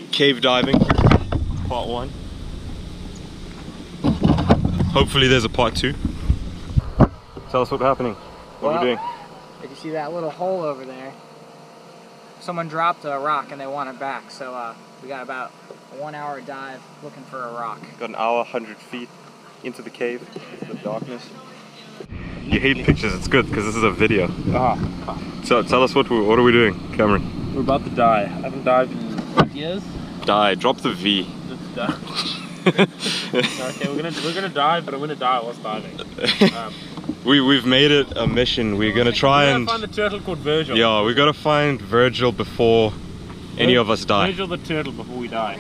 Cave diving, part 1. Hopefully there's a part 2. Tell us what's happening. What are we doing? Did you see that little hole over there? Someone dropped a rock and they want it back, so we got about a 1 hour dive looking for a rock. Got an hour, 100 feet into the cave, into the darkness. You hate pictures, it's good because this is a video. So tell us what are we doing, Cameron? We're about to die. I haven't dived in 20 years. Die, drop the V. Let's die. Okay, we're gonna dive, but I'm gonna die whilst diving. We've made it a mission. We're gonna try and find the turtle called Virgil. Yeah, we gotta find Virgil before any of us die. Virgil the turtle before we die.